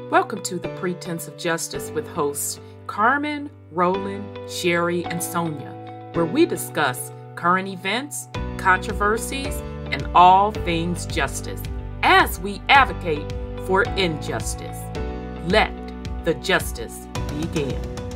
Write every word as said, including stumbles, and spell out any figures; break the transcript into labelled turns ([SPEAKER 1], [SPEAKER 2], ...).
[SPEAKER 1] Welcome to the Pretense of Justice with hosts Carmen, Roland, Sherry, and Sonia, where we discuss current events, controversies, and all things justice as we advocate for injustice. Let the justice begin.